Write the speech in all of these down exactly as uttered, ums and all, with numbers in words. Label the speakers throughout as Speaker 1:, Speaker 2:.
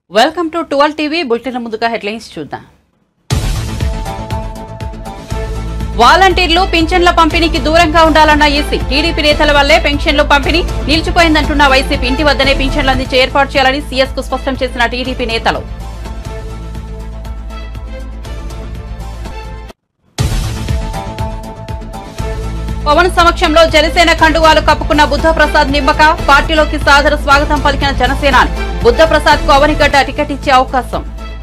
Speaker 1: Welcome to twelve TV bulletin ముందుగా headlines చూద్దాం. వాలంటీర్లు పింఛన్ల పంపిణీకి దూరంగా ఉండాలన్న ఈసీ. టీడీపీ నేతల వల్లే పెన్షన్లు పంపిణీ నిలిచిపోయిందంటున్న వైసీపీ. ఇంటి వద్దనే పింఛన్లు అందించే ఏర్పాటు చేయాలని సీఎస్ కు స్పష్టం చేసిన టీడీపీ నేతలు. పవన్ సమక్షంలో జనసేన కండువాలు కప్పుకున్న బుద్ధప్రసాద్ నిమ్మక. పార్టీలోకి సాదర స్వాగతం పలికిన జనసేన. బుద్ధప్రసాద్ కు అవనిగడ్డ టికెట్ ఇచ్చే అవకాశం.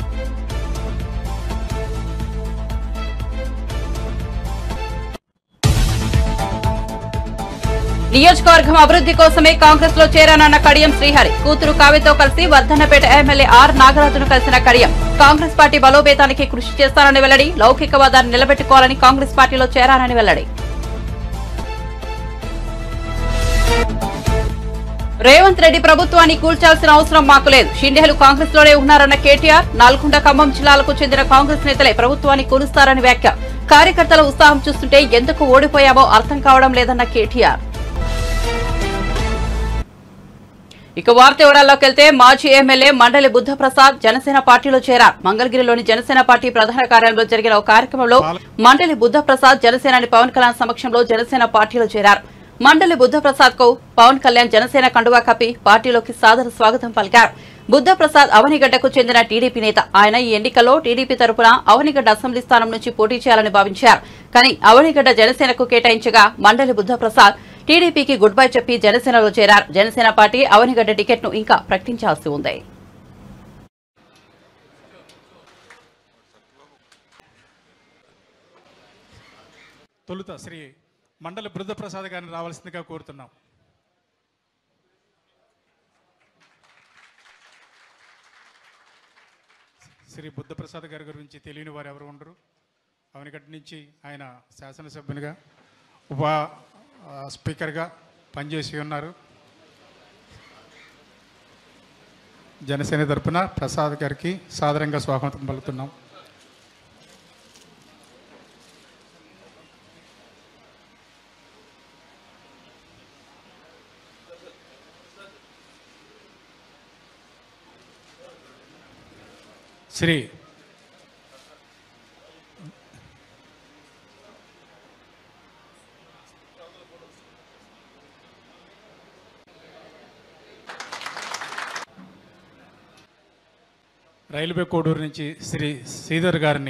Speaker 1: నియోజకవర్గం అభివృద్ధి కోసమే కాంగ్రెస్ లో చేరానన్న కడియం శ్రీహరి. కూతురు కావ్యతో కలిసి వర్ధన్నపేట ఎమ్మెల్యే ఆర్ నాగరాజును కలిసిన కడియం. కాంగ్రెస్ పార్టీ బలోపేతానికి కృషి చేస్తానని వెల్లడి. లౌకికవాదాన్ని నిలబెట్టుకోవాలని కాంగ్రెస్ పార్టీలో చేరానని వెల్లడి. రేవంత్ రెడ్డి ప్రభుత్వాన్ని కూల్చాల్సిన అవసరం మాకు లేదు. షిండేలు కాంగ్రెస్ లోనే ఉన్నారన్న కేటీఆర్. నల్గొండ ఖమ్మం జిల్లాలకు చెందిన కాంగ్రెస్ నేతలే ప్రభుత్వాన్ని కూలుస్తారని వ్యాఖ్య. కార్యకర్తల ఉత్సాహం చూస్తుంటే ఎందుకు ఓడిపోయామో అర్థం కావడం లేదన్న కేటీఆర్. ఇక వార్త వివరాల్లోకి వెళ్తే మాజీ ఎమ్మెల్యే మండలి బుద్ధప్రసాద్ జనసేన పార్టీలో చేరారు. మంగళగిరిలోని జనసేన పార్టీ ప్రధాన కార్యాలయంలో జరిగిన ఒక కార్యక్రమంలో మండలి బుద్ధప్రసాద్ జనసేనాని పవన్ కళ్యాణ్ సమక్షంలో జనసేన పార్టీలో చేరారు. మండలి బుద్ధప్రసాద్ కు పవన్ కళ్యాణ్ జనసేన కండువా కప్పి పార్టీలోకి సాదర స్వాగతం పలికారు. బుద్ధప్రసాద్ అవనిగడ్డకు చెందిన టీడీపీ నేత. ఆయన ఈ ఎన్నికల్లో టీడీపీ తరపున అవనిగడ్డ అసెంబ్లీ స్థానం నుంచి పోటీ చేయాలని భావించారు. కానీ అవనిగడ్డ జనసేనకు కేటాయించగా మండలి బుద్ధప్రసాద్ టీడీపీకి గుడ్ బై చెప్పి జనసేనలో చేరారు. జనసేన పార్టీ అవనిగడ్డ టికెట్ ను ఇంకా ప్రకటించాల్సి ఉంది.
Speaker 2: తొలుత శ్రీ మండలి బుద్ధప్రసాద్ గారిని రావాల్సిందిగా కోరుతున్నాం. శ్రీ బుద్ధప్రసాద్ గారి గురించి తెలియని వారు ఎవరు ఉండరు. అవనిగడ్డ నుంచి ఆయన శాసనసభ్యునిగా ఉప స్పీకర్గా పనిచేసి ఉన్నారు. జనసేన తరపున ప్రసాద్ గారికి సాదరంగా స్వాగతం పలుకుతున్నాం. శ్రీ రైల్వే కోడూరు నుంచి శ్రీ శ్రీధర్ గారిని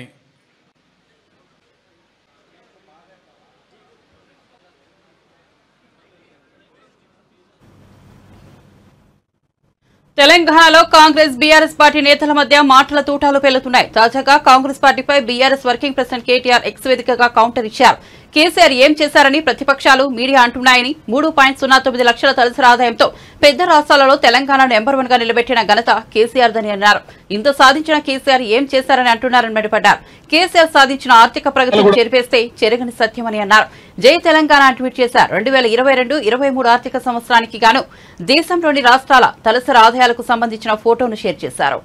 Speaker 1: తెలంగాణలో కాంగ్రెస్ బీఆర్ఎస్ పార్టీ నేతల మధ్య మాటల తూటాలు పేలుతున్నాయి. తాజాగా కాంగ్రెస్ పార్టీపై BRS working president KTR X వేదికగా కౌంటర్ ఇచ్చారు. కేసీఆర్ ఏం చేశారని ప్రతిపక్షాలు మీడియా అంటున్నాయని, మూడు పాయింట్ సున్నా తొమ్మిది లక్షల తలసరి ఆదాయంతో పెద్ద రాష్ట్రాలలో తెలంగాణ నెంబర్ వన్ గా నిలబెట్టిన ఘనత కేసీఆర్దని అన్నారు. ఇంత సాధించిన కేసీఆర్ ఏం చేశారని అంటున్నారని మండిపడ్డారు. కేసీఆర్ సాధించిన ఆర్థిక ప్రగతిని చెరిపేస్తే చెరగని సత్యమని అన్నారు. జై తెలంగాణ ట్వీట్ చేశారు. రెండు వేల ఇరవై రెండు ఇరవై మూడు ఆర్థిక సంవత్సరానికి గాను దేశంలోని రాష్ట్రాల తలసరి ఆదాయాలకు సంబంధించిన ఫోటోను షేర్ చేశారు.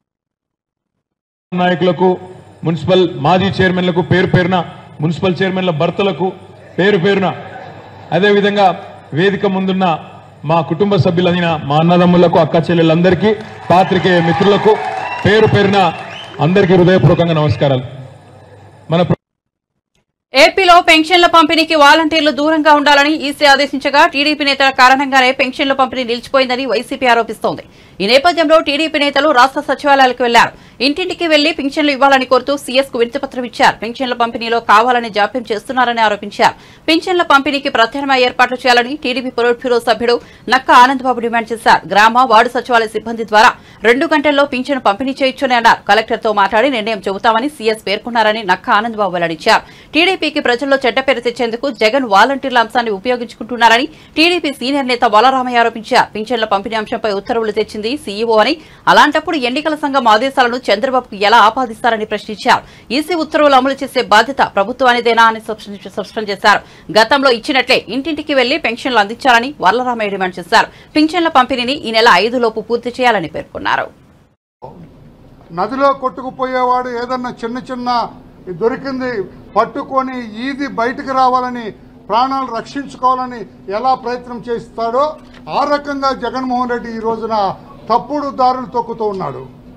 Speaker 3: నాయకులకు, మున్సిపల్ మాజీ చైర్మన్లకు, పేరు పేరున మున్సిపల్ చైర్మన్ల భర్తలకు పేరు పేరున, అదేవిధంగా వేదిక ముందున్న మా కుటుంబ సభ్యులైన మా అన్నదమ్ములకు, అక్క చెల్లెలందరికీ, పాత్రికేయ మిత్రులకు పేరు పేరున అందరికీ హృదయపూర్వకంగా నమస్కారాలు. మన
Speaker 1: ఏపీలో పెన్షన్ల పంపిణీకి వాలంటీర్లు దూరంగా ఉండాలని ఈసీ ఆదేశించగా టీడీపీ నేతల కారణంగానే పెన్షన్ల పంపిణీ నిలిచిపోయిందని వైసీపీ ఆరోపిస్తోంది. ఈ నేపథ్యంలో టీడీపీ నేతలు రాష్ట్ర సచివాలయాలకు వెళ్లారు. ఇంటింటికి వెళ్లి పింఛన్లు ఇవ్వాలని కోరుతూ సీఎస్ కు వినతిపత్రం ఇచ్చారు. పింఛన్ల పంపిణీలో కావాలని జాప్యం చేస్తున్నారని ఆరోపించారు. పింఛన్ల పంపిణీకి ప్రత్యామ్నాయ ఏర్పాట్లు చేయాలని టీడీపీ పొలిట్ బ్యూరో సభ్యుడు నక్క ఆనందబాబు డిమాండ్ చేశారు. గ్రామ వార్డు సచివాలయ సిబ్బంది ద్వారా రెండు గంటల్లో పింఛను పంపిణీ చేయొచ్చని అన్నారు. కలెక్టర్ తో మాట్లాడి నిర్ణయం చెబుతామని సీఎస్ పేర్కొన్నారని నక్క ఆనందబాబు వెల్లడించారు. టీడీపీకి ప్రజల్లో చెడ్డ పేరు తెచ్చేందుకు జగన్ వాలంటీర్ల అంశాన్ని ఉపయోగించుకుంటున్నారని టీడీపీ సీనియర్ నేత వలరామయ్య ఆరోపించారు. పింఛన్ల పంపిణీ అంశంపై ఉత్తర్వులు తెచ్చింది సీఈఓ అని, అలాంటప్పుడు ఎన్నికల సంఘం ఆదేశాలను చంద్రబాబుకు ఎలా ఆపాదిస్తారని ప్రశ్నించారు. ఈసీ ఉత్తర్వులు అమలు చేసే బాధ్యత ప్రభుత్వానిదేనా అని స్పష్టం చేశారు. గతంలో ఇచ్చినట్లే ఇంటింటికి వెళ్లి పెన్షన్లు అందించాలని వరలరామయ్య డిమాండ్ చేశారు. పింఛన్ల పంపిణీని ఈ నెల ఐదు లోపు పూర్తి చేయాలని పేర్కొన్నారు.
Speaker 4: నదిలో కొట్టుకుపోయేవాడు ఏదన్నా చిన్న చిన్న దొరికింది పట్టుకొని ఈది బయటకు రావాలని, ప్రాణాలు రక్షించుకోవాలని ఎలా ప్రయత్నం చేస్తాడో ఆ రకంగా జగన్మోహన్ రెడ్డి ఈ రోజున తప్పుడు దారులు తొక్కుతూ ఉన్నాడు.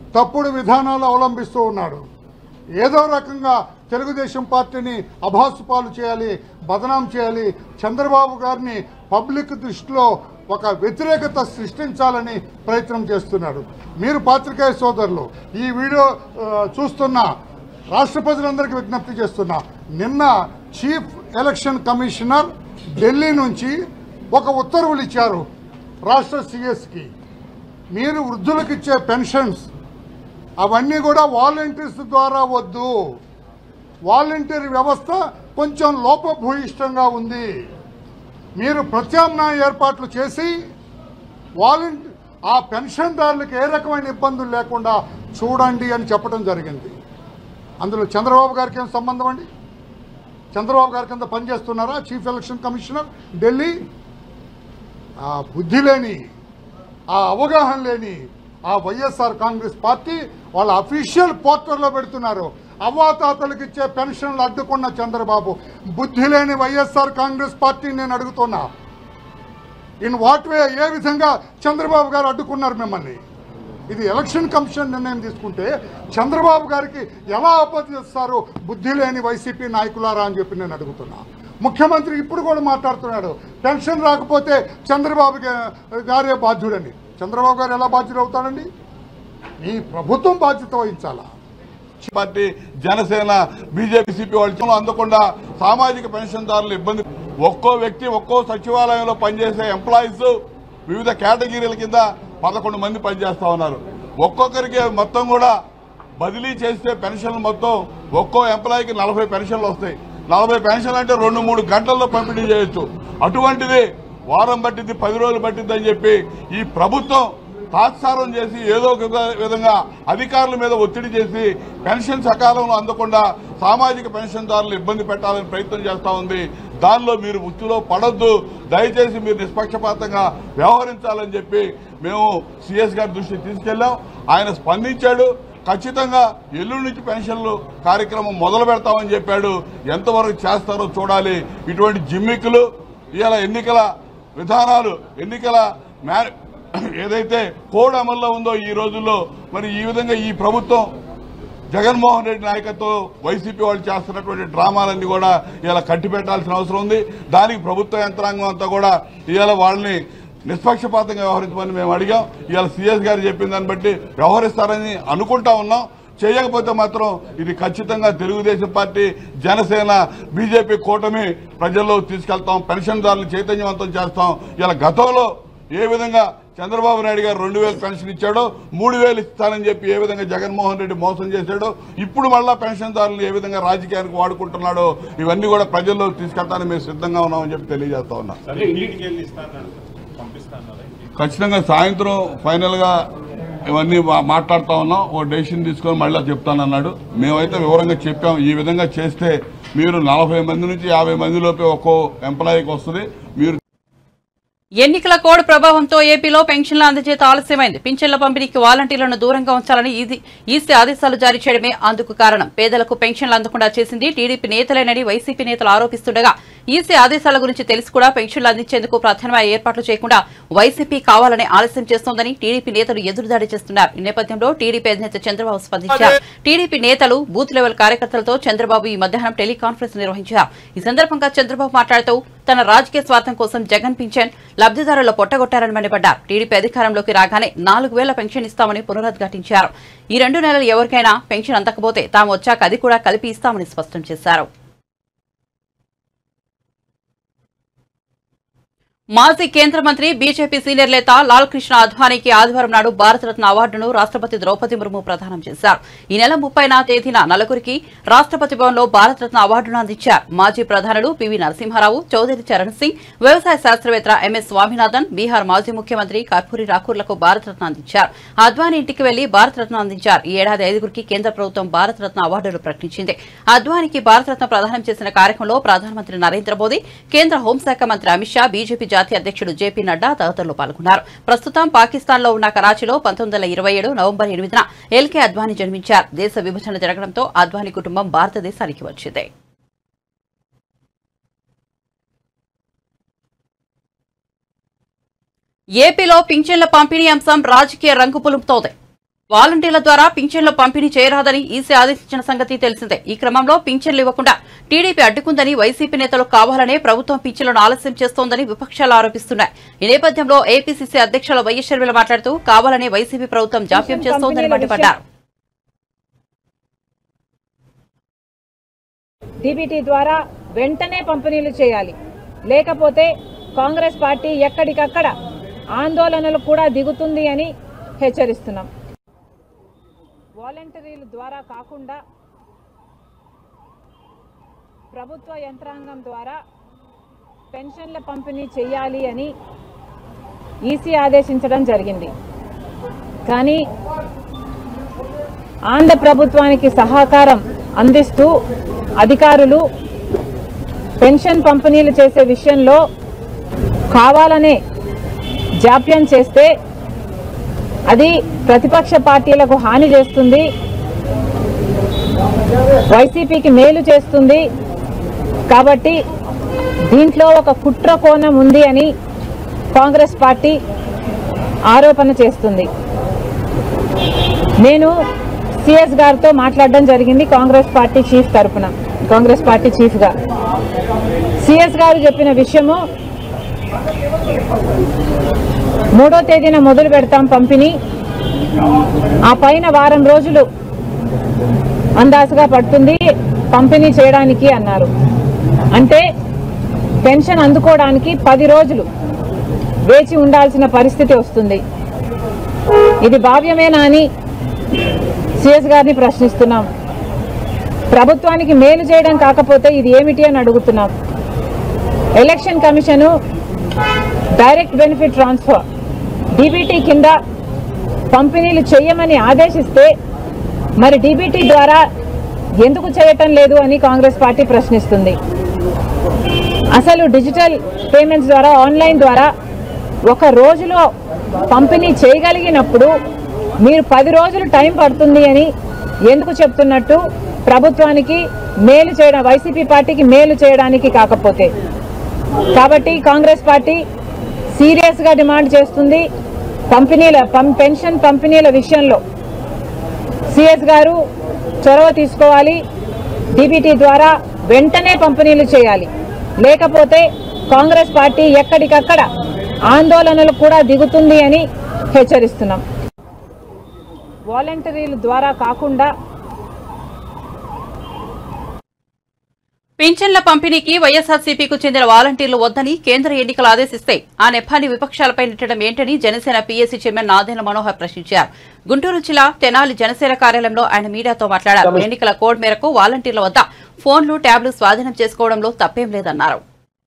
Speaker 4: తప్పుడు విధానాలు అవలంబిస్తూ ఉన్నాడు. ఏదో రకంగా తెలుగుదేశం పార్టీని అభాసుపాలు చేయాలి, బదనాం చేయాలి, చంద్రబాబు గారిని పబ్లిక్ దృష్టిలో ఒక వ్యతిరేకత సృష్టించాలని ప్రయత్నం చేస్తున్నాడు. మీరు పాత్రికేయ సోదరులు ఈ వీడియో చూస్తున్న రాష్ట్ర ప్రజలందరికీ విజ్ఞప్తి చేస్తున్నా, నిన్న చీఫ్ ఎలక్షన్ కమిషనర్ ఢిల్లీ నుంచి ఒక ఉత్తర్వులు ఇచ్చారు రాష్ట్ర సిఎస్కి. మీరు వృద్ధులకు ఇచ్చే పెన్షన్స్ అవన్నీ కూడా వాలంటీర్స్ ద్వారా వద్దు, వాలంటీర్ వ్యవస్థ కొంచెం లోపభూయిష్టంగా ఉంది, మీరు ప్రత్యామ్నాయ ఏర్పాట్లు చేసి వాలంటీ ఆ పెన్షన్దారులకు ఏ రకమైన ఇబ్బందులు లేకుండా చూడండి అని చెప్పడం జరిగింది. అందులో చంద్రబాబు గారికి ఏం సంబంధం అండి? చంద్రబాబు గారి కింద పనిచేస్తున్నారా చీఫ్ ఎలక్షన్ కమిషనర్ ఢిల్లీ? ఆ బుద్ధి లేని, ఆ అవగాహన లేని ఆ వైఎస్ఆర్ కాంగ్రెస్ పార్టీ వాళ్ళ అఫీషియల్ పోర్టల్లో పెడుతున్నారు. అవ్వాతాతలకు ఇచ్చే పెన్షన్లు అడ్డుకున్న చంద్రబాబు, బుద్ధి లేని వైఎస్ఆర్ కాంగ్రెస్ పార్టీ నేను అడుగుతున్నా, ఇన్ వాట్ వే, ఏ విధంగా చంద్రబాబు గారు అడ్డుకున్నారు మిమ్మల్ని? ఇది ఎలక్షన్ కమిషన్ నిర్ణయం తీసుకుంటే చంద్రబాబు గారికి ఎలా ఆపదిస్తారు బుద్ధి లేని వైసీపీ నాయకులారా అని చెప్పి నేను అడుగుతున్నా. ముఖ్యమంత్రి ఇప్పుడు కూడా మాట్లాడుతున్నాడు, పెన్షన్ రాకపోతే చంద్రబాబు గారే బాధ్యుడని. చంద్రబాబు గారు ఎలా బాధ్యుడు అవుతాడండి? మీ ప్రభుత్వం బాధ్యత వహించాలా?
Speaker 5: పార్టీ జనసేన బీజేపీ సిపి వాళ్ళు అందకుండా సామాజిక పెన్షన్దారులు ఇబ్బంది. ఒక్కో వ్యక్తి ఒక్కో సచివాలయంలో పనిచేసే ఎంప్లాయీస్ వివిధ కేటగిరీల కింద పదకొండు మంది పనిచేస్తా ఉన్నారు. ఒక్కొక్కరికి మొత్తం కూడా బదిలీ చేస్తే పెన్షన్లు మొత్తం ఒక్కో ఎంప్లాయీకి నలభై పెన్షన్లు వస్తాయి. నలభై పెన్షన్లు అంటే రెండు మూడు గంటల్లో పంపిణీ చేయొచ్చు. అటువంటిది వారం పట్టింది, పది రోజులు పట్టింది అని చెప్పి ఈ ప్రభుత్వం తాత్సారం చేసి ఏదో ఒక విధంగా అధికారుల మీద ఒత్తిడి చేసి పెన్షన్ సకాలంలో అందకుండా సామాజిక పెన్షన్దారులు ఇబ్బంది పెట్టాలని ప్రయత్నం చేస్తూ ఉంది. దానిలో మీరు ఉచ్చులో పడొద్దు, దయచేసి మీరు నిష్పక్షపాతంగా వ్యవహరించాలని చెప్పి మేము సిఎస్ గారి దృష్టికి తీసుకెళ్లాం. ఆయన స్పందించాడు. ఖచ్చితంగా ఎల్లుండి నుంచి పెన్షన్లు కార్యక్రమం మొదలు పెడతామని చెప్పాడు. ఎంతవరకు చేస్తారో చూడాలి. ఇటువంటి జిమ్మిక్కులు ఇవాళ ఎన్నికల విధానాలు, ఎన్నికల ఏదైతే కోడ్ అమల్లో ఉందో ఈ రోజుల్లో, మరి ఈ విధంగా ఈ ప్రభుత్వం జగన్మోహన్ రెడ్డి నాయకత్వం వైసీపీ వాళ్ళు చేస్తున్నటువంటి డ్రామాలన్నీ కూడా ఇలా కట్టిపెట్టాల్సిన అవసరం ఉంది. దానికి ప్రభుత్వ యంత్రాంగం అంతా కూడా ఇవాళ వాళ్ళని నిష్పక్షపాతంగా వ్యవహరించమని మేము అడిగాం. ఇవాళ సీఎస్ గారు చెప్పిన దాన్ని బట్టి వ్యవహరిస్తారని అనుకుంటా ఉన్నాం. చేయకపోతే మాత్రం ఇది ఖచ్చితంగా తెలుగుదేశం పార్టీ, జనసేన, బీజేపీ కూటమి ప్రజల్లో తీసుకెళ్తాం, పెన్షన్దారులను చైతన్యవంతం చేస్తాం. ఇలా గతంలో ఏ విధంగా చంద్రబాబు నాయుడు గారు రెండు వేలు పెన్షన్ ఇచ్చాడో మూడు వేలు ఇస్తానని చెప్పి ఏ విధంగా జగన్మోహన్ రెడ్డి మోసం చేశాడో, ఇప్పుడు మళ్ళా పెన్షన్దారులు ఏ విధంగా రాజకీయానికి వాడుకుంటున్నాడో ఇవన్నీ కూడా ప్రజల్లో తీసుకెళ్తానని మేము సిద్ధంగా ఉన్నామని చెప్పి తెలియజేస్తా ఉన్నాం. ఖచ్చితంగా సాయంత్రం ఫైనల్ గా ఇవన్నీ మాట్లాడుతా ఉన్నాం. ఓ డెసిషన్ తీసుకొని మళ్ళీ చెప్తానన్నాడు. మేమైతే వివరంగా చెప్పాం, ఈ విధంగా చేస్తే మీరు నలభై మంది నుంచి యాభై మంది లోపే ఒక్కో ఎంప్లాయీకి వస్తుంది. మీరు
Speaker 1: ఎన్నికల కోడ్ ప్రభావంతో ఏపీలో పెన్షన్ల అందజేత ఆలస్యమైంది. పింఛన్ల పంపిణీకి వాలంటీర్లను దూరంగా ఉంచాలని ఈసీ ఆదేశాలు జారీ చేయడమే అందుకు కారణం. పేదలకు పెన్షన్లు అందకుండా చేసింది టీడీపీ నేతలేనని వైసీపీ నేతలు ఆరోపిస్తుండగా, ఈసీ ఆదేశాల గురించి తెలిసి కూడా పెన్షన్లు అందించేందుకు ప్రధానమైన ఏర్పాట్లు చేయకుండా వైసీపీ కావాలని ఆలస్యం చేస్తోందని టీడీపీ నేతలు ఎదురుదాడి చేస్తున్నారు. ఈ నేపథ్యంలో టీడీపీ అధినేత చంద్రబాబు స్పందించారు. టీడీపీ నేతలు బూత్ లెవెల్ కార్యకర్తలతో చంద్రబాబు ఈ మధ్యాహ్నం టెలికాన్ఫరెన్స్ నిర్వహించారు. ఈ సందర్భంగా చంద్రబాబు మాట్లాడుతూ తన రాజకీయ స్వార్థం కోసం జగన్ పింఛన్ లబ్దిదారుల పొట్టగొట్టారని మండిపడ్డారు. టీడీపీ అధికారంలోకి రాగానే నాలుగు వేల పెన్షన్ ఇస్తామని పునరుద్ఘాటించారు. ఈ రెండు నెలలు ఎవరికైనా పెన్షన్ అందకపోతే తాము వచ్చాక అది కూడా కలిపి ఇస్తామని స్పష్టం చేశారు. మాజీ కేంద్ర మంత్రి బీజేపీ సీనియర్ నేత లాల్ కృష్ణ అద్వానీకి ఆదివారం నాడు భారతరత్న అవార్డును రాష్ట్రపతి ద్రౌపది ముర్ము ప్రదానం చేశారు. ఈ నెల ముప్పైన తేదీన నలుగురికి రాష్ట్రపతి భవన్లో భారతరత్న అవార్డును అందించారు. మాజీ ప్రధానులు పివి నరసింహారావు, చౌదరి చరణ్ సింగ్, వ్యవసాయ శాస్త్రవేత్త ఎంఎస్ స్వామినాథన్, బీహార్ మాజీ ముఖ్యమంత్రి కర్పూరి రాకూర్లకు భారతరత్న అందించారు. అద్వానీ ఇంటికి వెళ్లి భారతరత్న అందించారు. ఈ ఏడాది ఐదుగురికి కేంద్ర ప్రభుత్వం భారతరత్న అవార్డులు ప్రకటించింది. అద్వానీకి భారతరత్న ప్రదానం చేసిన కార్యక్రమంలో ప్రధానమంత్రి నరేంద్ర మోదీ, కేంద్ర హోంశాఖ మంత్రి అమిత్ షా, బీజేపీ జాతీయ అధ్యక్షుడు జేపీ నడ్డా తదితరులు పాల్గొన్నారు. ప్రస్తుతం పాకిస్తాన్ లో ఉన్న కరాచీలో పంతొమ్మిది వందల ఇరవై ఏడు నవంబర్ ఎనిమిదిన ఎల్కే అద్వానీ జన్మించారు. దేశ విభజన జరగడంతో అద్వానీ కుటుంబం భారతదేశానికి వచ్చింది. ఏపీలో పింఛన్ల పంపిణీ అంశం రాజకీయ రంగు పులుపుతోంది. వాలంటీర్ల ద్వారా పింఛన్లు పంపిణీ చేయరాదని ఈసీ ఆదేశించిన సంగతి తెలిసిందే. ఈ క్రమంలో పింఛన్లు ఇవ్వకుండా టీడీపీ అడ్డుకుందని వైసీపీ నేతలు కావాలనే ప్రభుత్వం పింఛన్లను ఆలస్యం చేస్తోందని విపక్షాలు ఆరోపిస్తున్నాయి. ఈ నేపథ్యంలో ఏపీసీసీ అధ్యక్షులు వైఎస్ షర్మిల మాట్లాడుతూ కావాలనే వైసీపీ ప్రభుత్వం జాప్యం చేస్తోందని మండిపడ్డారు.
Speaker 6: డీబీటీ ద్వారా వెంటనే పంపిణీలు చేయాలి, లేకపోతే కాంగ్రెస్ పార్టీ ఎక్కడికక్కడ ఆందోళనలు కూడా దిగుతుంది అని హెచ్చరిస్తున్నాం. వాలంటీర్ల ద్వారా కాకుండా ప్రభుత్వ యంత్రాంగం ద్వారా పెన్షన్ల పంపిణీ చేయాలి అని ఈసీ ఆదేశించడం జరిగింది. కానీ ఆంధ్ర ప్రభుత్వానికి సహకారం అందిస్తూ అధికారులు పెన్షన్ పంపిణీలు చేసే విషయంలో కావాలనే జాప్యం చేస్తే అది ప్రతిపక్ష పార్టీలకు హాని చేస్తుంది, వైసీపీకి మేలు చేస్తుంది. కాబట్టి దీంట్లో ఒక కుట్ర కోణం ఉంది అని కాంగ్రెస్ పార్టీ ఆరోపణ చేస్తుంది. నేను సిఎస్ గారితో మాట్లాడడం జరిగింది కాంగ్రెస్ పార్టీ చీఫ్ తరఫున, కాంగ్రెస్ పార్టీ చీఫ్గా. సిఎస్ గారు చెప్పిన విషయము మూడో తేదీన మొదలు పెడతాం పంపిణీ, ఆ పైన వారం రోజులు అందాజుగా పడుతుంది పంపిణీ చేయడానికి అన్నారు. అంటే పెన్షన్ అందుకోవడానికి పది రోజులు వేచి ఉండాల్సిన పరిస్థితి వస్తుంది. ఇది భావ్యమేనా అని సిఎస్ గారిని ప్రశ్నిస్తున్నాం. ప్రభుత్వానికి మేలు చేయడం కాకపోతే ఇది ఏమిటి అని అడుగుతున్నాం. Election commission direct benefit transfer DBT కింద పంపిణీలు చేయమని ఆదేశిస్తే మరి డీబీటీ ద్వారా ఎందుకు చేయటం లేదు అని కాంగ్రెస్ పార్టీ ప్రశ్నిస్తుంది. అసలు డిజిటల్ పేమెంట్స్ ద్వారా ఆన్లైన్ ద్వారా ఒక రోజులో పంపిణీ చేయగలిగినప్పుడు మీరు పది రోజులు టైం పడుతుంది అని ఎందుకు చెప్తున్నట్టు? ప్రభుత్వానికి మేలు చేయడం, వైసీపీ పార్టీకి మేలు చేయడానికి కాకపోతే. కాబట్టి కాంగ్రెస్ పార్టీ సీరియస్ గా డిమాండ్ చేస్తుంది పంపిణీల పెన్షన్ పంపిణీల విషయంలో సిఎస్ గారు చొరవ తీసుకోవాలి, డీబీటీ ద్వారా వెంటనే పంపిణీలు చేయాలి, లేకపోతే కాంగ్రెస్ పార్టీ ఎక్కడికక్కడ ఆందోళనలు కూడా దిగుతుంది అని హెచ్చరిస్తున్నాం. వాలంటీర్ల ద్వారా కాకుండా
Speaker 1: పింఛన్ల పంపిణీకి వైఎస్ఆర్సీపీకు చెందిన వాలంటీర్లు వద్దని కేంద్ర ఎన్నికలు ఆదేశిస్తే ఆ నెపాన్ని విపక్షాలపై నెట్టడం ఏంటని జనసేన పీఏసీ చైర్మన్ నాదెండ్ల మనోహర్ ప్రశ్నించారు. గుంటూరు జిల్లా తెనాలి జనసేన కార్యాలయంలో ఆయన మీడియాతో మాట్లాడారు. ఎన్నికల కోడ్ మేరకు వాలంటీర్ల వద్ద ఫోన్లు, ట్యాబ్లు స్వాధీనం చేసుకోవడంలో తప్పేం లేదన్నారు.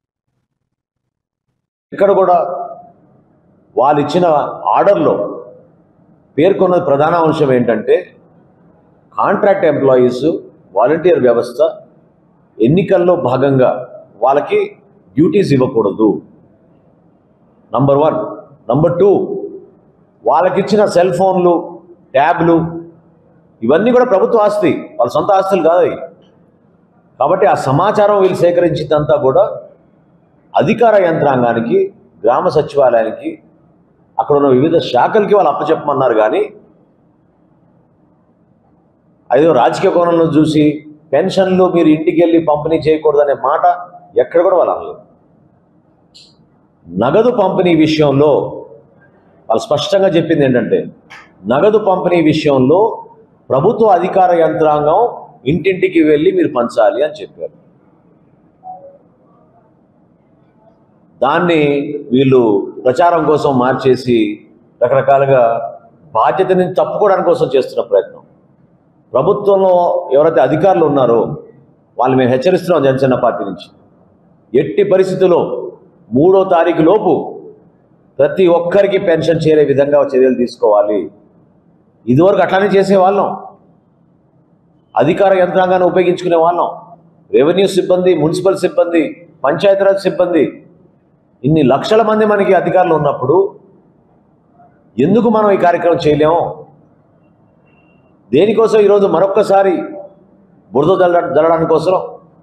Speaker 7: ఇక్కడ కూడా వాళ్ళు ఇచ్చిన ఆర్డర్లో పేర్కొన్న ప్రధాన అంశం ఏంటంటే కాంట్రాక్ట్ ఎంప్లాయీస్ వాలంటీర్ వ్యవస్థ ఎన్నికల్లో భాగంగా వాళ్ళకి డ్యూటీస్ ఇవ్వకూడదు, నంబర్ వన్. నంబర్ టూ, వాళ్ళకిచ్చిన సెల్ ఫోన్లు, ట్యాబ్లు ఇవన్నీ కూడా ప్రభుత్వ ఆస్తి, వాళ్ళ సొంత ఆస్తులు కాదు. కాబట్టి ఆ సమాచారం వీళ్ళు సేకరించిందంతా కూడా అధికార యంత్రాంగానికి, గ్రామ సచివాలయానికి, అక్కడ ఉన్న వివిధ శాఖలకి వాళ్ళు అప్పచెప్పమన్నారు. కానీ అదేదో రాజకీయ కోణంలో చూసి పెన్షన్లు మీరు ఇంటికి వెళ్ళి పంపిణీ చేయకూడదనే మాట ఎక్కడ కూడా వాళ్ళు అనలేదు. నగదు పంపిణీ విషయంలో వాళ్ళు స్పష్టంగా చెప్పింది ఏంటంటే నగదు పంపిణీ విషయంలో ప్రభుత్వ అధికార యంత్రాంగం ఇంటింటికి వెళ్ళి మీరు పంచాలి అని చెప్పారు. దాన్ని వీళ్ళు ప్రచారం కోసం మార్చేసి రకరకాలుగా బాధ్యతని తప్పుకోవడానికి కోసం చేస్తున్న ప్రయత్నం. ప్రభుత్వంలో ఎవరైతే అధికారులు ఉన్నారో వాళ్ళు మేము హెచ్చరిస్తున్నాం జనసేన పార్టీ నుంచి, ఎట్టి పరిస్థితుల్లో మూడో తారీఖు లోపు ప్రతి ఒక్కరికి పెన్షన్ చేరే విధంగా చర్యలు తీసుకోవాలి. ఇదివరకు అట్లానే చేసేవాళ్ళం, అధికార యంత్రాంగాన్ని ఉపయోగించుకునే వాళ్ళం. రెవెన్యూ సిబ్బంది, మున్సిపల్ సిబ్బంది, పంచాయతీరాజ్ సిబ్బంది, ఇన్ని లక్షల మంది మనకి అధికారులు ఉన్నప్పుడు ఎందుకు మనం ఈ కార్యక్రమం చేయలేము? దేనికోసం ఈరోజు మరొక్కసారి బురద జల్ల జల్లడానికి కోసం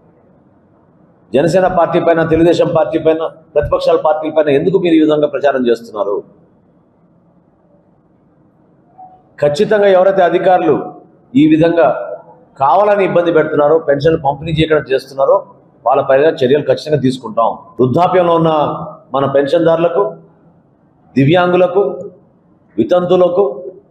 Speaker 7: జనసేన పార్టీ పైన, తెలుగుదేశం పార్టీ పైన, ప్రతిపక్షాల పార్టీల పైన ఎందుకు మీరు ఈ విధంగా ప్రచారం చేస్తున్నారు? ఖచ్చితంగా ఎవరైతే అధికారులు ఈ విధంగా కావాలని ఇబ్బంది పెడుతున్నారో, పెన్షన్లు పంపిణీ చేయకుండా చేస్తున్నారో వాళ్ళ పైన చర్యలు ఖచ్చితంగా తీసుకుంటాం. వృద్ధాప్యంలో ఉన్న మన పెన్షన్దారులకు, దివ్యాంగులకు, వితంతులకు,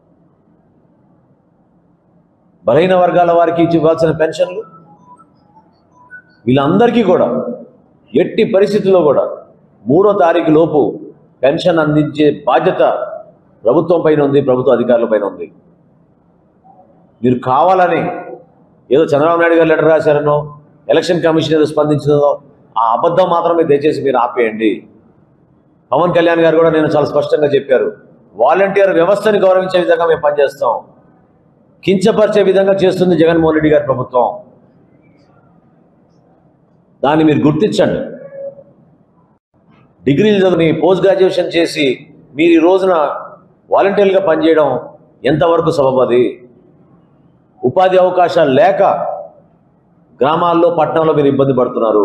Speaker 7: బలహీన వర్గాల వారికి ఇవ్వాల్సిన పెన్షన్లు వీళ్ళందరికీ కూడా ఎట్టి పరిస్థితుల్లో కూడా మూడో తారీఖు లోపు పెన్షన్ అందించే బాధ్యత ప్రభుత్వం పైన ఉంది, ప్రభుత్వ అధికారుల పైన ఉంది. మీరు కావాలని ఏదో చంద్రబాబు నాయుడు గారు లెటర్ రాశారనో, ఎలక్షన్ కమిషన్ ఏదో స్పందించిందో ఆ అబద్ధం మాత్రమే దయచేసి మీరు ఆపేయండి. పవన్ కళ్యాణ్ గారు కూడా నేను చాలా స్పష్టంగా చెప్పారు, వాలంటీర్ వ్యవస్థని గౌరవించే విధంగా మేము పనిచేస్తాం. కించపరిచే విధంగా చేస్తుంది జగన్మోహన్ రెడ్డి గారి ప్రభుత్వం. దాన్ని మీరు గుర్తించండి. డిగ్రీలు చదివి పోస్ట్ గ్రాడ్యుయేషన్ చేసి మీరు ఈ రోజున వాలంటీర్లుగా పనిచేయడం ఎంతవరకు సబబది? ఉపాధి అవకాశాలు లేక గ్రామాల్లో, పట్టణంలో మీరు ఇబ్బంది పడుతున్నారు.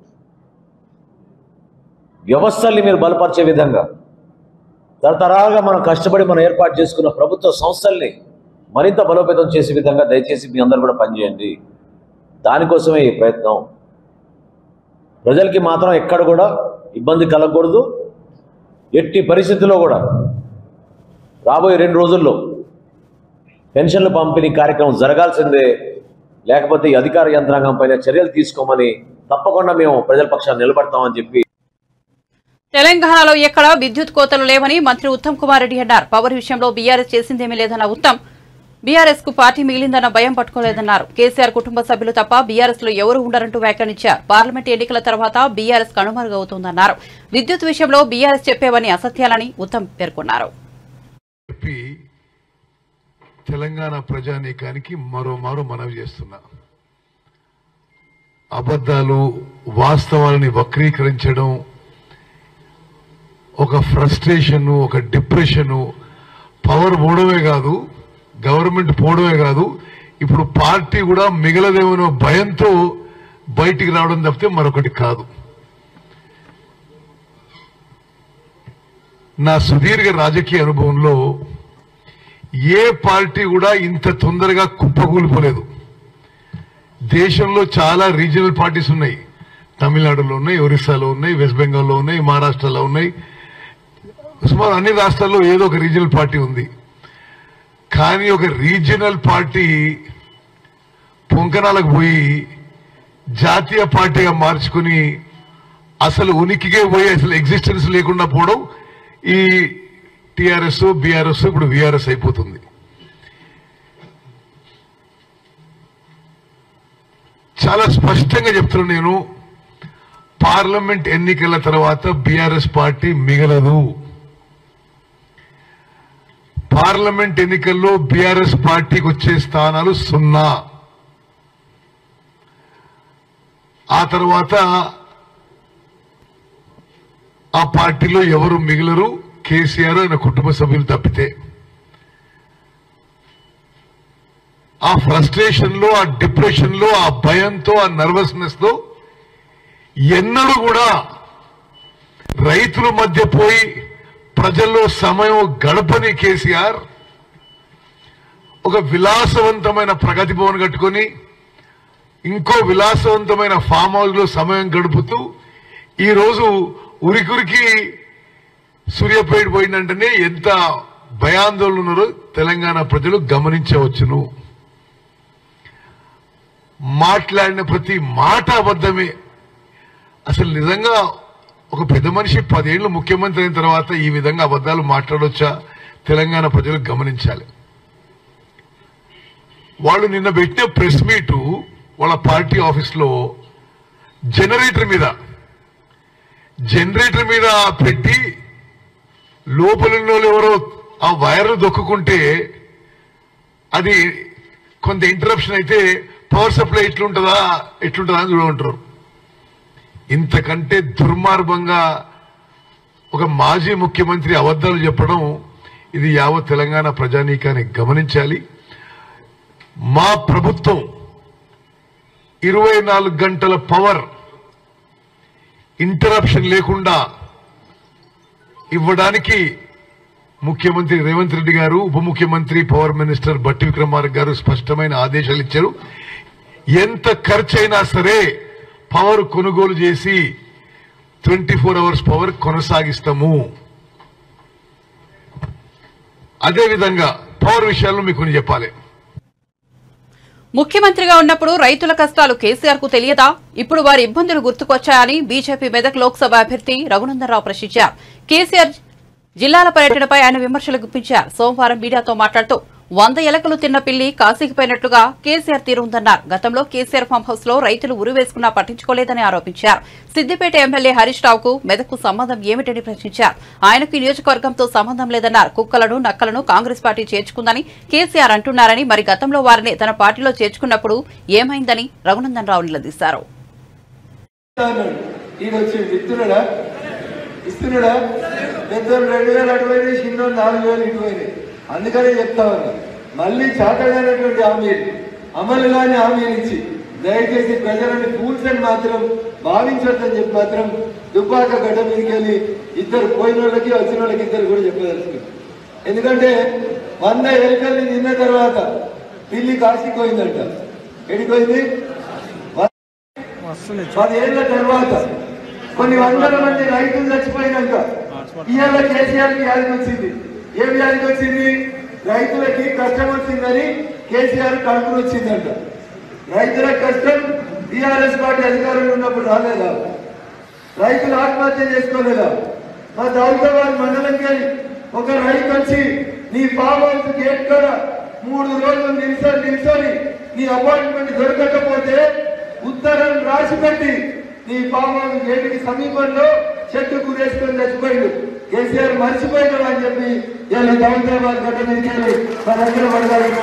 Speaker 7: వ్యవస్థల్ని మీరు బలపరిచే విధంగా తరతరాలుగా మనం కష్టపడి మనం ఏర్పాటు చేసుకున్న ప్రభుత్వ సంస్థల్ని మరింత బలోపేతం చేసే విధంగా దయచేసి మీ అందరూ కూడా పనిచేయండి. దానికోసమే ఈ ప్రయత్నం. ప్రజలకి మాత్రం ఎక్కడ కూడా ఇబ్బంది కలగకూడదు. ఎట్టి పరిస్థితుల్లో కూడా రాబోయే రెండు రోజుల్లో పెన్షన్ల పంపిణీ కార్యక్రమం జరగాల్సిందే. లేకపోతే ఈ అధికార యంత్రాంగం పైన చర్యలు తీసుకోమని తప్పకుండా మేము ప్రజల పక్షాన్ని నిలబడతామని చెప్పి.
Speaker 1: తెలంగాణలో ఎక్కడా విద్యుత్ కోతలు లేవని మంత్రి ఉత్తమ్ కుమార్ రెడ్డి అన్నారు. పవర్ విషయంలో బీఆర్ఎస్ చేసిందేమీ లేదన్న ఉత్తమ్ బీఆర్ఎస్ కు పార్టీ మిగిలిందన్న భయం పట్టుకోలేదన్నారు. కేసీఆర్ కుటుంబ సభ్యులు తప్ప బీఆర్ఎస్ లో ఎవరు ఉండరంటూ వ్యాఖ్యానించారు. పార్లమెంట్ ఎన్నికల తర్వాత బీఆర్ఎస్ కనుమరుగవుతోందన్నారు. విద్యుత్ విషయంలో బీఆర్ఎస్ చెప్పేవని అసత్యాలని ఉత్తమ్ పేర్కొన్నారు.
Speaker 8: తెలంగాణ ప్రజానీకానికి మరో మారు మనవి చేస్తున్నా, అబద్ధాలు, వాస్తవాలని వక్రీకరించడం, ఒక ఫ్రస్ట్రేషన్, ఒక డిప్రెషన్, పవర్ పోవడమే కాదు, గవర్నమెంట్ పోవడమే కాదు, ఇప్పుడు పార్టీ కూడా మిగలదేమో భయంతో బయటికి రావడం తప్పితే మరొకటి కాదు. నా సుదీర్ఘ రాజకీయ అనుభవంలో ఏ పార్టీ కూడా ఇంత తొందరగా కుప్పకూలిపోలేదు. దేశంలో చాలా రీజనల్ పార్టీస్ ఉన్నాయి. తమిళనాడులో ఉన్నాయి, ఒరిస్సాలో ఉన్నాయి, వెస్ట్ బెంగాల్లో ఉన్నాయి, మహారాష్ట్రలో ఉన్నాయి. సుమారు అన్ని రాష్ట్రాల్లో ఏదో ఒక రీజనల్ పార్టీ ఉంది. కానీ ఒక రీజనల్ పార్టీ పొంకనాలకు పోయి జాతీయ పార్టీగా మార్చుకుని అసలు ఉనికికే పోయి అసలు ఎగ్జిస్టెన్స్ లేకుండా పోవడం ఈ టీఆర్ఎస్, బీఆర్ఎస్, ఇప్పుడు వీఆర్ఎస్ అయిపోతుంది. చాలా స్పష్టంగా చెప్తున్నాను నేను, పార్లమెంట్ ఎన్నికల తర్వాత బీఆర్ఎస్ పార్టీ మిగలదు. పార్లమెంట్ ఎన్నికల్లో బీఆర్ఎస్ పార్టీకి వచ్చే స్థానాలు సున్నా. ఆ తర్వాత ఆ పార్టీలో ఎవరు మిగలరు, కేసీఆర్ ఆయన కుటుంబ సభ్యులు తప్పితే. ఆ ఫ్రస్ట్రేషన్ లో, ఆ డిప్రెషన్ లో, ఆ భయంతో, ఆ నర్వస్నెస్ తో ఎన్నడూ కూడా రైతుల మధ్య పోయి ప్రజల్లో సమయం గడపని కేసీఆర్ ఒక విలాసవంతమైన ప్రగతి భవన్ కట్టుకొని ఇంకో విలాసవంతమైన ఫామ్ హౌస్ లో సమయం గడుపుతూ ఈరోజు ఉరికురికి సూర్యాపేట పోయిందంటేనే ఎంత భయాందోళన ఉన్నారో తెలంగాణ ప్రజలు గమనించవచ్చును. మాట్లాడిన ప్రతి మాట అబద్ధమే. అసలు నిజంగా ఒక పెద్ద మనిషి పదేళ్లు ముఖ్యమంత్రి అయిన తర్వాత ఈ విధంగా అబద్ధాలు మాట్లాడొచ్చా? తెలంగాణ ప్రజలు గమనించాలి. వాళ్ళు నిన్న పెట్టిన ప్రెస్ మీటు వాళ్ళ పార్టీ ఆఫీస్లో జనరేటర్ మీద జనరేటర్ మీద పెట్టి లోపల ఎవరో ఆ వైర్ దొక్కుంటే అది కొంత ఇంటరప్షన్ అయితే పవర్ సప్లై ఎట్లుంటుందా ఎట్లుంటుందా అని చూడమంటారు. ఇంతకంటే దుర్మార్గంగా ఒక మాజీ ముఖ్యమంత్రి అబద్ధాలు చెప్పడం, ఇది యావత్ తెలంగాణ ప్రజానీకాన్ని గమనించాలి. మా ప్రభుత్వం ఇరవై నాలుగు గంటల పవర్ ఇంటరప్షన్ లేకుండా ఇవ్వడానికి ముఖ్యమంత్రి రేవంత్ రెడ్డి గారు, ఉప ముఖ్యమంత్రి పవర్ మినిస్టర్ బట్టి విక్రమార్క గారు స్పష్టమైన ఆదేశాలు ఇచ్చారు. ఎంత ఖర్చైనా సరే పవర్ కొనుగోలు చేసి ట్వంటీ ఫోర్ అవర్స్ పవర్ కొనసాగిస్తాము. అదేవిధంగా పవర్ విషయాల్లో మీకు కొన్ని చెప్పాలి.
Speaker 1: ముఖ్యమంత్రిగా ఉన్నప్పుడు రైతుల కష్టాలు కేసీఆర్ కు తెలియదా? ఇప్పుడు వారి ఇబ్బందులు గుర్తుకొచ్చాయని బీజేపీ మెదక్ లోక్సభ అభ్యర్థి రఘునందన్ రావు ప్రశ్నించారు. కేసీఆర్ జిల్లాల పర్యటనపై ఆయన విమర్శలు గుప్పించారు. సోమవారం మీడియాతో మాట్లాడుతూ వంద ఎలకలు తిన్న పిల్లి కాశీకి పోయినట్లుగా కేసీఆర్ తీరు ఉందన్నారు. గతంలో కేసీఆర్ ఫామ్ హౌస్ లో రైతులు ఉరివేసుకున్నా పట్టించుకోలేదని ఆరోపించారు. సిద్దిపేట ఎమ్మెల్యే హరీష్ రావుకు మెదక్కు సంబంధం ఏమిటని ప్రశ్నించారు. ఆయనకు నియోజకవర్గంతో సంబంధం లేదన్నారు. కుక్కలను నక్కలను కాంగ్రెస్ పార్టీ చేర్చుకుందని కేసీఆర్ అంటున్నారని, మరి గతంలో వారిని తన పార్టీలో చేర్చుకున్నప్పుడు ఏమైందని రఘునందన్ రావు నిలదీశారు.
Speaker 9: అందుకనే చెప్తా ఉన్నా, మళ్ళీ చాటగానటువంటి హామీలు అమలు కాని హామీలు ఇచ్చి దయచేసి ప్రజలని ఫూల్స్ అని మాత్రం భావించొద్దని చెప్పి మాత్రం దుబ్బాక గడ్డ మీదకి వెళ్ళి ఇద్దరు పోయిన వాళ్ళకి వచ్చిన వాళ్ళకి ఇద్దరు కూడా చెప్పదలుచుకున్నారు. ఎందుకంటే వంద ఎలుకల్ని నిన్న తర్వాత పిల్లి కాశీకి పోయిందంట. ఎడిపోయింది? పదేళ్ల తర్వాత కొన్ని వందల మంది రైతులు చచ్చిపోయినాక ఇవాళ కేసీఆర్కి వ్యాధికి వచ్చింది. ఏ వ్యాధికి వచ్చింది? రైతులకి కష్టం వచ్చిందని కేసీఆర్ కడుపులు వచ్చిందంట. రైతుల కష్టం టీఆర్ఎస్ పార్టీ అధికారంలో ఉన్నప్పుడు రాలేదా? రైతులు ఆత్మహత్య చేసుకోలేదా? మా దౌలతాబాద్ మండలంకి ఒక రైతు వచ్చి నీ ఫామ్ హౌస్ గేట్ కూడా మూడు రోజులు నిల్చొని నిల్చొని నీ అపాయింట్మెంట్ దొరకకపోతే ఉత్తరం రాసి పెట్టి నీ ఫామ్ హౌస్ గేటుకి సమీపంలో చెట్టు కూరేసుకొని చచ్చిపోయిండు. కేసీఆర్ మర్చిపోయినాడు అని చెప్పి ఇలా దౌలతాబాద్ గడ్డ మీదకి మా దగ్గర పడగాలి.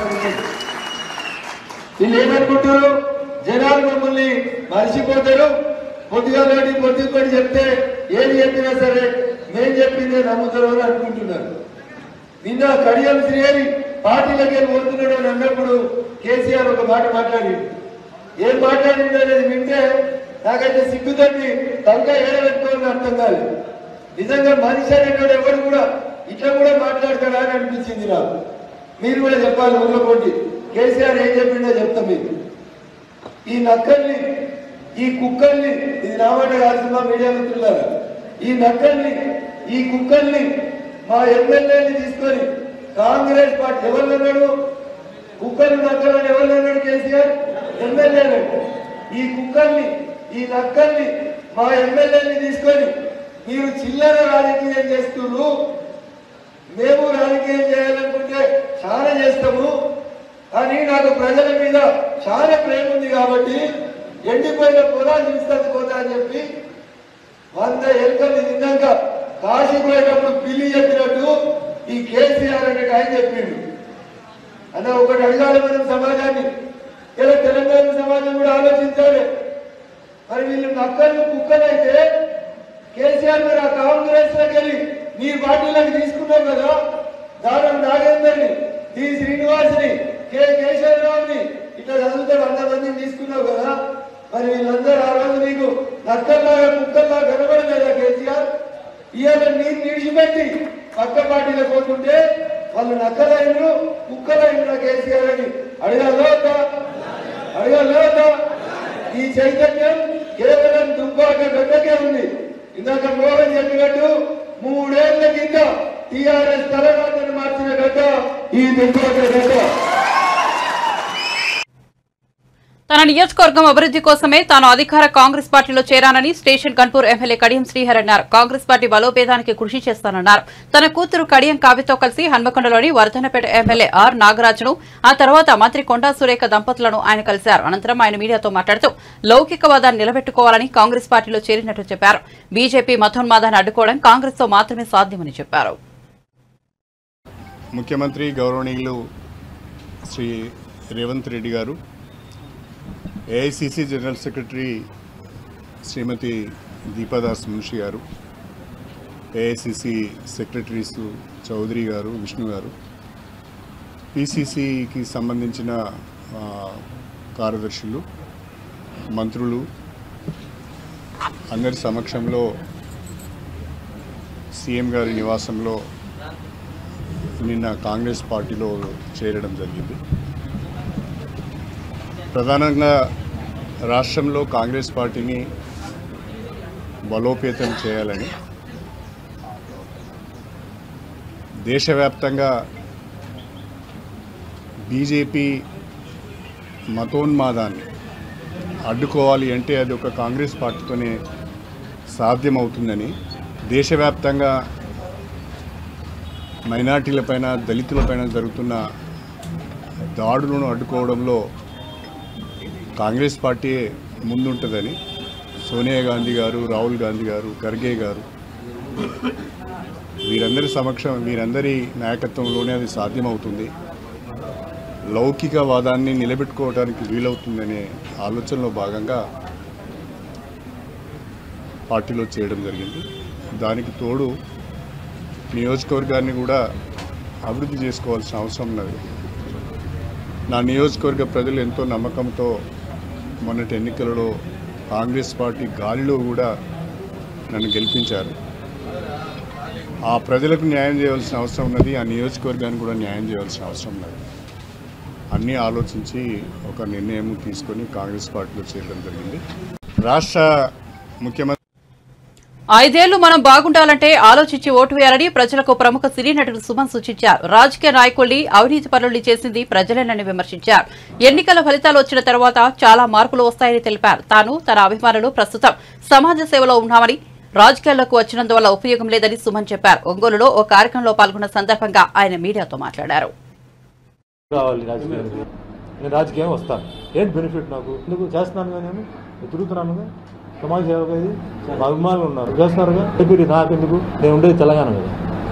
Speaker 9: వీళ్ళు ఏమనుకుంటారు? జనాలు మమ్మల్ని మర్చిపోతారు, పొద్దుగా లేని పొద్దుకొని చెప్తే ఏది చెప్పినా సరే మేము చెప్పిందే నమ్ముతారు అని అనుకుంటున్నారు. నిన్న కడియం శ్రీహరి పార్టీలకి పోతున్నాడు అని అన్నప్పుడు కేసీఆర్ ఒక మాట మాట్లాడి ఏం మాట్లాడిందో అనేది వింటే నాకైతే సిగ్గుతోటి తలకా ఏడబెట్టుకోవాలని అర్థం కాదు. నిజంగా మనిషి అనేటువంటి ఎవరు కూడా ఇట్లా కూడా మాట్లాడతాడా అని అనిపించింది నాకు. మీరు కూడా చెప్పాలి ఊళ్ళో కొట్టి కేసీఆర్ ఏం చెప్పిండో చెప్తాం మీకు. ఈ నక్కల్ని, ఈ కుక్కల్ని, ఇది రామాట కాల్సిందా మీడియా మిత్రులారా, ఈ నక్కల్ని ఈ కుక్కల్ని మా ఎమ్మెల్యేని తీసుకొని కాంగ్రెస్ పార్టీ ఎవరు కుక్కలు నక్కలని ఎవరు అన్నాడు? కేసీఆర్ ఎమ్మెల్యేలు. ఈ కుక్కల్ని ఈ నక్కల్ని మా ఎమ్మెల్యేని తీసుకొని మీరు చిల్లర రాజకీయం చేస్తున్నారు, మేము రాజకీయం చేయాలనుకుంటే చాలా చేస్తాము, కానీ నాకు ప్రజల మీద చాలా ప్రేమ ఉంది కాబట్టి ఎండిపోయిన పొలాలు తీసుకొని పోతా అని చెప్పి వంద ఎలుకలు తిన్నాక కాశీ పోయేటప్పుడు పిల్లి చెప్పినట్టు ఈ కేసీఆర్ అనే ఆయన చెప్పిండు. అన్న ఒకటి అడగాలి మనం సమాజాన్ని, ఇలా తెలంగాణ సమాజం కూడా ఆలోచించాలి. మరి వీళ్ళు నక్కలు కుక్కలైతే కేసీఆర్ మీరు ఆ కాంగ్రెస్ లోకి వెళ్ళి మీ పార్టీలోకి తీసుకున్నాం కదా, దానం నాగేందర్ని, డి శ్రీనివాస్ని, కె కేశవరావుని, ఇట్లా చదువుతే వంద మందిని తీసుకున్నావు కదా, మరి వీళ్ళందరూ ఆ రోజు నీకు నక్కల్లాగా కుక్కల్లా కనబడలేదా కేసీఆర్? ఇవాళ నీరు నిడిచిపెట్టి పక్క పార్టీలో పోతుంటే వాళ్ళు నక్కలైనరు కుక్కలైనరా కేసీఆర్ అని అడగాలవుతా అడగాలవుతా ఈ చైతన్యం కేవలం దుబ్బాక గడ్డకే ఉంది. ఇందాక మోహన్ చెప్పినట్టు మూడేళ్ల కింద టీఆర్ఎస్ తలరాతను మార్చిన గడ్డ ఈ దుబ్బాక గడ్డ.
Speaker 1: తన నియోజకవర్గం అభివృద్ధి కోసమే తాను అధికార కాంగ్రెస్ పార్టీలో చేరానని స్టేషన్ గన్పూర్ ఎమ్మెల్యే కడియం శ్రీహరి అన్నారు. కాంగ్రెస్ పార్టీ బలోపేతానికి కృషి చేస్తానన్నారు. తన కూతురు కడియం కావ్యతో కలిసి హన్మకొండలోని వర్ధనపేట ఎమ్మెల్యే ఆర్ నాగరాజును, ఆ తర్వాత మంత్రి కొండా సురేఖ దంపతులను ఆయన కలిశారు. అనంతరం ఆయన మీడియాతో మాట్లాడుతూ లౌకికవాదాన్ని నిలబెట్టుకోవాలని కాంగ్రెస్ పార్టీలో చేరినట్టు చెప్పారు. బీజేపీ మతోన్మాదాన్ని అడ్డుకోవడం కాంగ్రెస్ తో మాత్రమే సాధ్యమని చెప్పారు.
Speaker 10: ముఖ్యమంత్రి గౌరవనీయులు Shri Revanth Reddy garu, AICC general secretary Shrimati Deepa Das Munshi garu, AICC secretaries Chowdary గారు, విష్ణు గారు, పిసిసికి సంబంధించిన కార్యదర్శులు, మంత్రులు అందరి సమక్షంలో సీఎం గారి నివాసంలో నిన్న కాంగ్రెస్ పార్టీలో చేరడం జరిగింది. ప్రధానంగా రాష్ట్రంలో కాంగ్రెస్ పార్టీని బలోపేతం చేయాలని దేశవ్యాప్తంగా బీజేపీ మతోన్మాదాన్ని అడ్డుకోవాలి అంటే అది ఒక కాంగ్రెస్ పార్టీతోనే సాధ్యమవుతుందని దేశవ్యాప్తంగా మైనార్టీలపైన దళితులపైన జరుగుతున్న దాడులను అడ్డుకోవడంలో కాంగ్రెస్ పార్టీ ముందుంటుందని సోనియా గాంధీ గారు, రాహుల్ గాంధీ గారు, ఖర్గే గారు వీరందరి సమక్షం వీరందరి నాయకత్వంలోనే అది సాధ్యమవుతుంది, లౌకికవాదాన్ని నిలబెట్టుకోవడానికి వీలవుతుందనే ఆలోచనలో భాగంగా పార్టీలో చేయడం జరిగింది. దానికి తోడు నియోజకవర్గాన్ని కూడా అభివృద్ధి చేసుకోవాల్సిన అవసరం ఉన్నది. నా నియోజకవర్గ ప్రజలు ఎంతో నమ్మకంతో మొన్నటి ఎన్నికలలో కాంగ్రెస్ పార్టీ గాలిలో కూడా నన్ను గెలిపించారు. ఆ ప్రజలకు న్యాయం చేయవలసిన అవసరం ఉన్నది, ఆ నియోజకవర్గానికి కూడా న్యాయం చేయవలసిన అవసరం ఉన్నది. అన్నీ ఆలోచించి ఒక నిర్ణయం తీసుకొని కాంగ్రెస్ పార్టీలో చేరడం జరిగింది. రాష్ట్ర ముఖ్యమంత్రి
Speaker 1: ఐదేళ్లు మనం బాగుండాలంటే ఆలోచించి ఓటు వేయాలని ప్రజలకు ప్రముఖ సినీ నటుడు సుమన్ సూచించారు. రాజకీయ నాయకుల్ని అవినీతి పనులు చేసింది ప్రజలేనని విమర్శించారు. ఎన్నికల ఫలితాలు వచ్చిన తర్వాత చాలా మార్పులు వస్తాయని తెలిపారు. తాను తన అభిమానులు ప్రస్తుతం సమాజ సేవలో ఉన్నామని, రాజకీయాల్లోకి వచ్చినందువల్ల ఉపయోగం లేదని సుమన్ చెప్పారు. ఒంగోలులో ఓ కార్యక్రమంలో పాల్గొన్న సందర్భంగా ఆయన మీడియాతో మాట్లాడారు.
Speaker 11: రాజకీయం వస్తాను, ఏంటి బెనిఫిట్ నాకు? ఎందుకు చేస్తున్నాను? నేను తిరుగుతున్నానుగా, సమాజ సేవగా, ఇది మా అభిమానులు ఉన్నారు చేస్తున్నారుగా. చెప్పి నాకెందుకు? నేను ఉండేది తెలంగాణ కదా.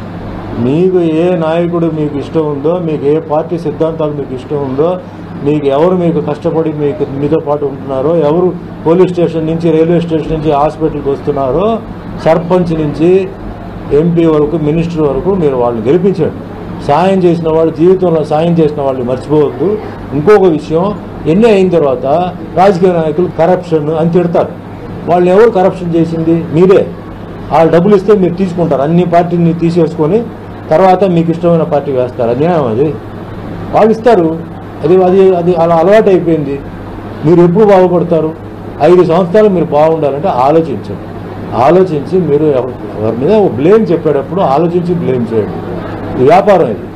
Speaker 11: మీకు ఏ నాయకుడు మీకు ఇష్టం ఉందో, మీకు ఏ పార్టీ సిద్ధాంతాలు మీకు ఇష్టం ఉందో, మీకు ఎవరు మీకు కష్టపడి మీకు మీతో పాటు ఉంటున్నారో, ఎవరు పోలీస్ స్టేషన్ నుంచి, రైల్వే స్టేషన్ నుంచి హాస్పిటల్కి వస్తున్నారో, సర్పంచ్ నుంచి ఎంపీ వరకు, మినిస్టర్ వరకు మీరు వాళ్ళని గెలిపించండి. సాయం చేసిన వాళ్ళు, జీవితంలో సాయం చేసిన వాళ్ళు మర్చిపోవద్దు. ఇంకొక విషయం, ఎన్ని అయిన తర్వాత రాజకీయ నాయకులు కరప్షన్ అని తిడతారు. వాళ్ళు ఎవరు కరప్షన్ చేసింది? మీరే. వాళ్ళు డబ్బులు ఇస్తే మీరు తీసుకుంటారు, అన్ని పార్టీని తీసేసుకొని తర్వాత మీకు ఇష్టమైన పార్టీ వేస్తారు. అన్యాయం అది. వాళ్ళు ఇస్తారు, అది అది అది అలా అలవాటు అయిపోయింది. మీరు ఎప్పుడు బాగుపడతారు? ఐదు సంవత్సరాలు మీరు బాగుండాలంటే ఆలోచించండి. ఆలోచించి మీరు ఎవరి మీద బ్లేమ్ చెప్పేటప్పుడు ఆలోచించి బ్లేమ్ చేయండి. ఇది వ్యాపారం. ఇది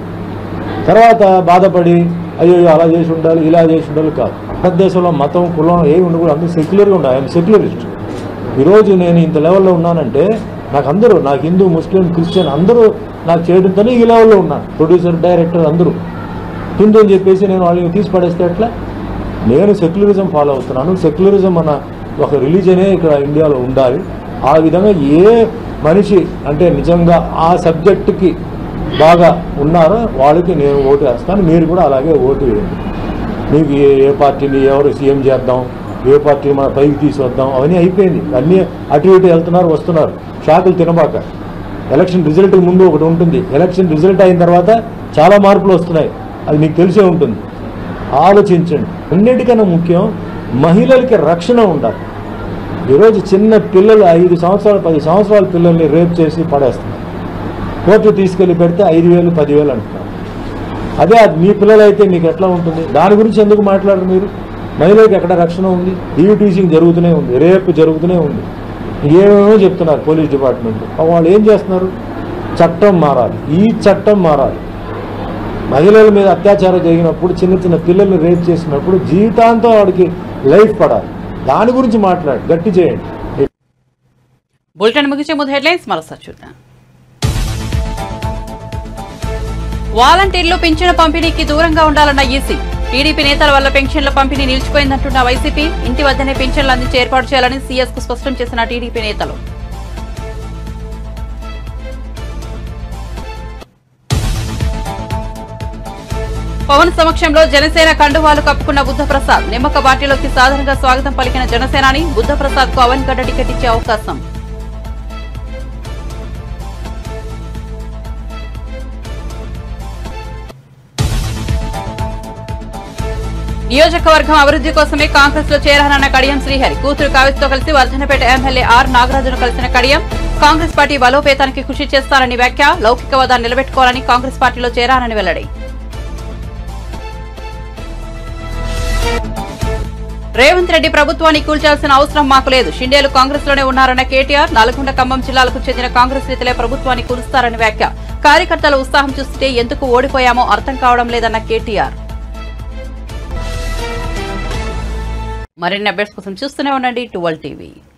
Speaker 11: తర్వాత బాధపడి అయ్యో అలా చేసి ఉండాలి, ఇలా చేసి ఉండాలి కాదు. భారతదేశంలో మతం, కులం ఏమి ఉండకూడదు, అందరూ సెక్యులర్గా ఉండాలి. I'm secularist. ఈరోజు నేను ఇంత లెవెల్లో ఉన్నానంటే నాకు అందరూ, నాకు హిందూ, ముస్లిం, క్రిస్టియన్ అందరూ నాకు చేయడంతోనే ఈ లెవెల్లో ఉన్నాను. ప్రొడ్యూసర్, డైరెక్టర్ అందరూ హిందూ అని చెప్పేసి నేను వాళ్ళని తీసి పడేస్తే ఎట్లా? నేను సెక్యులరిజం ఫాలో అవుతున్నాను. సెక్యులరిజం అన్న ఒక రిలీజనే ఇక్కడ ఇండియాలో ఉండాలి. ఆ విధంగా ఏ మనిషి అంటే నిజంగా ఆ సబ్జెక్టుకి బాగా ఉన్నారో వాళ్ళకి నేను ఓటు వేస్తాను. మీరు కూడా అలాగే ఓటు వేయండి. మీకు ఏ ఏ పార్టీని ఎవరు సీఎం చేద్దాం, ఏ పార్టీని మన పైకి తీసుకొద్దాం, అవన్నీ అయిపోయింది. అన్నీ అటు ఇటు వెళ్తున్నారు, వస్తున్నారు. షాకులు తినబాక. ఎలక్షన్ రిజల్ట్ ముందు ఒకటి ఉంటుంది, ఎలక్షన్ రిజల్ట్ అయిన తర్వాత చాలా మార్పులు వస్తున్నాయి. అది మీకు తెలిసే ఉంటుంది. ఆలోచించండి. అన్నిటికన్నా ముఖ్యం మహిళలకి రక్షణ ఉండాలి. ఈరోజు చిన్న పిల్లలు, ఐదు సంవత్సరాలు పది సంవత్సరాల పిల్లల్ని రేప్ చేసి పడేస్తున్నారు. కోర్టు తీసుకెళ్ళి పెడితే ఐదు వేలు పదివేలు అంటున్నారు. అదే మీ పిల్లలు అయితే మీకు ఎట్లా ఉంటుంది? దాని గురించి ఎందుకు మాట్లాడరు మీరు? మహిళలకు ఎక్కడ రక్షణ ఉంది? ఈవ్ టీచింగ్ జరుగుతూనే ఉంది, రేపు జరుగుతూనే ఉంది. ఏమేమో చెప్తున్నారు పోలీస్ డిపార్ట్మెంట్. వాళ్ళు ఏం చేస్తున్నారు? చట్టం మారాలి, ఈ చట్టం మారాలి. మహిళల మీద అత్యాచారం జరిగినప్పుడు, చిన్న చిన్న పిల్లల్ని రేప్ చేసినప్పుడు జీవితాంతం వాడికి లైఫ్ పడాలి. దాని గురించి మాట్లాడి గట్టి చేయండి.
Speaker 1: బులెటిన్ ముగించే ముందు హెడ్లైన్స్ మరోసారి చూద్దాం. వాలంటీర్లు పింఛను పంపిణీకి దూరంగా ఉండాలన్న ఈసీ. టీడీపీ నేతల వల్ల పెన్షన్ల పంపిణీ నిలిచిపోయిందంటున్న వైసీపీ. ఇంటి వద్దనే పెన్షన్లు అందించి ఏర్పాటు చేయాలని సీఎస్ కు స్పష్టం చేసిన టీడీపీ నేతలు. పవన్ సమక్షంలో జనసేన కండువాలు కప్పుకున్న బుద్ధప్రసాద్. నిమ్మక పార్టీలోకి సాధారణంగా స్వాగతం పలికిన జనసేనాని బుద్ధప్రసాద్ కు అవన్గడ్డ టికెట్ ఇచ్చే అవకాశం. నియోజకవర్గం అభివృద్ధి కోసమే కాంగ్రెస్ లో చేరానన్న కడియం శ్రీహరి. కూతురు కావ్యతో కలిసి వర్ధనపేట ఎమ్మెల్యే ఆర్ నాగరాజును కలిసిన కడియం. కాంగ్రెస్ పార్టీ బలోపేతానికి కృషి చేస్తారని వ్యాఖ్య. లౌకికవాదాన్ని నిలబెట్టుకోవాలని కాంగ్రెస్ పార్టీలో చేరానని వెల్లడి. రేవంత్ రెడ్డి ప్రభుత్వాన్ని కూల్చాల్సిన అవసరం మాకు లేదు. షిండేలు కాంగ్రెస్ లోనే ఉన్నారన్న కేటీఆర్. నల్గొండ ఖమ్మం జిల్లాలకు చెందిన కాంగ్రెస్ నేతలే ప్రభుత్వాన్ని కూలుస్తారని వ్యాఖ్య. కార్యకర్తల ఉత్సాహం చూస్తుంటే ఎందుకు ఓడిపోయామో అర్థం కావడం లేదన్న కేటీఆర్. మరిన్ని అప్డేట్స్ కోసం చూస్తూనే ఉండండి ట్వెల్వ్ టీవీ.